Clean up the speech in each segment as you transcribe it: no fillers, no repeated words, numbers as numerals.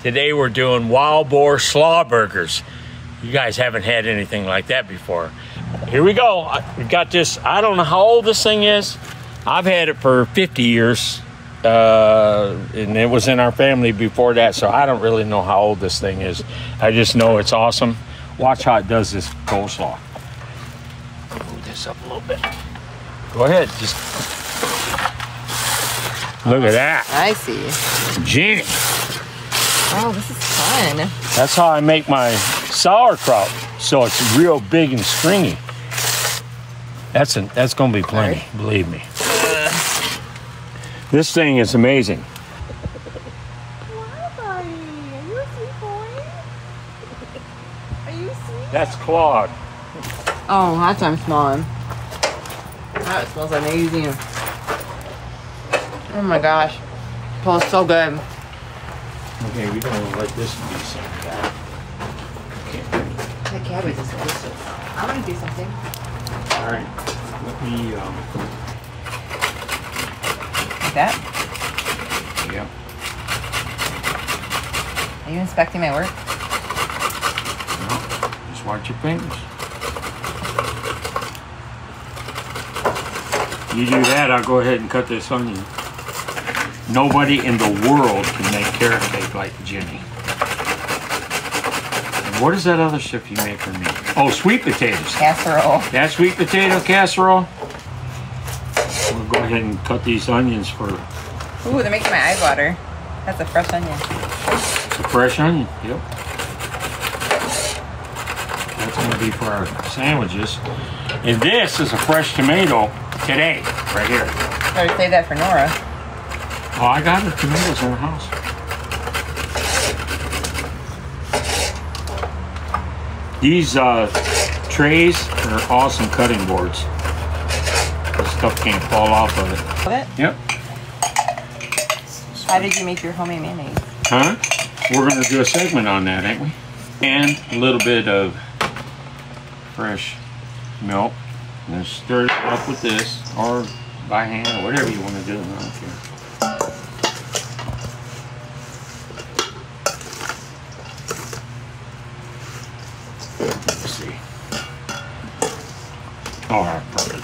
Today we're doing wild boar slaw burgers. You guys haven't had anything like that before. Here we go. We got this. I don't know how old this thing is. I've had it for 50 years. And it was in our family before that, so I don't really know how old this thing is. I just know it's awesome. Watch how it does this coleslaw. Move this up a little bit. Go ahead. Just look at that. I see. Genie. Oh, this is fun. That's how I make my sauerkraut, so it's real big and stringy. That's gonna be plenty, believe me. This thing is amazing. Hi, buddy. Are you a sweet boy? Are you sweet? That's Claude. Oh, that's I'm smelling. That smells amazing. Oh my gosh. It smells so good. Okay, we don't want to let this be something bad. Okay. That cabbage is delicious. I'm gonna do something. All right. Let me. Like that? Yeah. Are you inspecting my work? No, just watch your fingers. You do that, I'll go ahead and cut this onion. Nobody in the world can make carrot cake like Jenny. And what is that other stuff you make for me? Oh, sweet potatoes. Casserole. That sweet potato casserole. We'll go ahead and cut these onions for. Ooh, they're making my eyes water. That's a fresh onion. It's a fresh onion, yep. That's gonna be for our sandwiches. And this is a fresh tomato today, right here. Better save that for Nora. Oh, I got the tomatoes in the house. These trays are awesome cutting boards. This stuff can't fall off of it. Love it? Yep. How did you make your homemade mayonnaise? Huh? We're gonna do a segment on that, ain't we? And a little bit of fresh milk. And then stir it up with this, or by hand, or whatever you want to do. I don't care. Let's see. All right, perfect.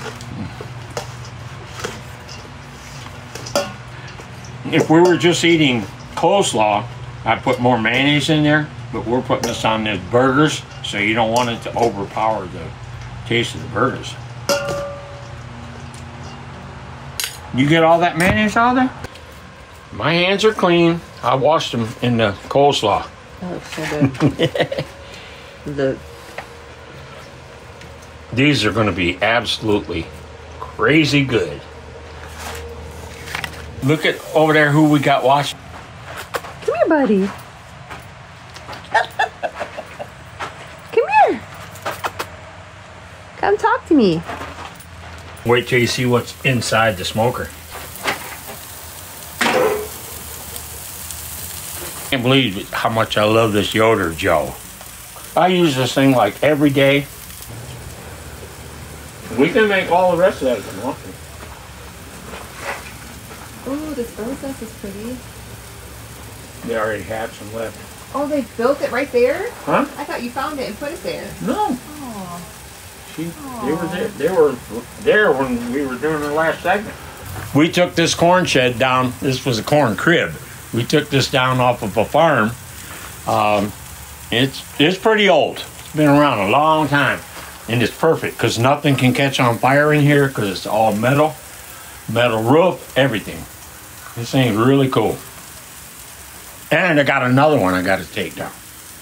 If we were just eating coleslaw, I'd put more mayonnaise in there, but we're putting this on the burgers, so you don't want it to overpower the taste of the burgers. You get all that mayonnaise out of there? My hands are clean. I washed them in the coleslaw. That looks so good. These are going to be absolutely crazy good. Look at over there who we got watching. Come here, buddy. Come here. Come talk to me. Wait till you see what's inside the smoker. I can't believe how much I love this Yoder Joe. I use this thing like every day. We can make all the rest of that if you want to. Oh, this process is pretty. They already have some left. Oh, they built it right there? Huh? I thought you found it and put it there. No. Oh. They were there. They were there when we were doing the last segment. We took this corn shed down. This was a corn crib. We took this down off of a farm. It's pretty old. It's been around a long time, and it's perfect because nothing can catch on fire in here because it's all metal roof, everything. This thing's really cool. And I got another one I got to take down.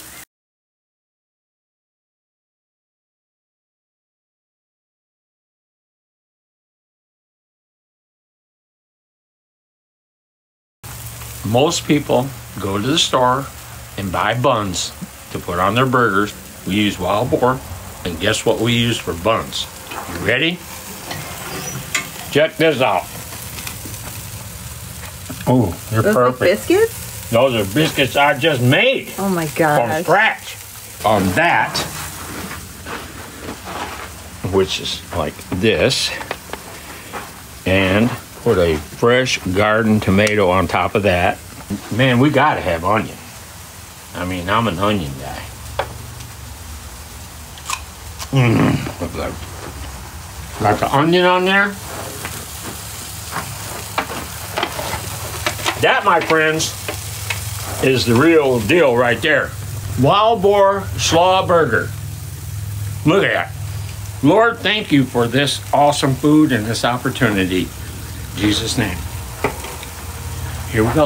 Most people go to the store and buy buns to put on their burgers. We use wild boar, and guess what we use for buns? You ready? Check this out. Oh, they're Those perfect. like biscuits? Those are biscuits I just made Oh my gosh. from scratch. On that, which is like this, and put a fresh garden tomato on top of that. Man, we gotta have onion. I mean, I'm an onion guy. Look at that. Got the onion on there. That, my friends, is the real deal right there. Wild Boar Slaw Burger. Look at that. Lord, thank you for this awesome food and this opportunity. In Jesus' name. Here we go.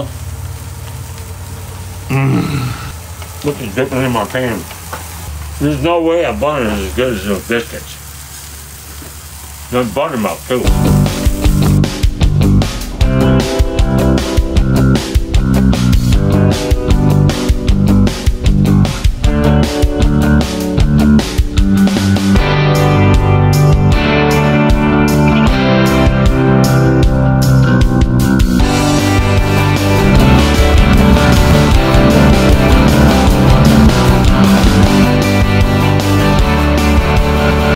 Look at dipping in my pan. There's no way a bun is as good as those biscuits. There's buttermilk too.